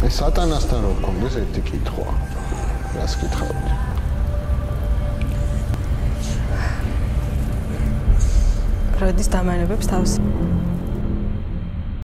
ეს სატანასთან რო გქონდეს ერთი კითხვა. რას გითხავთ? როდის დამანებებს თავს?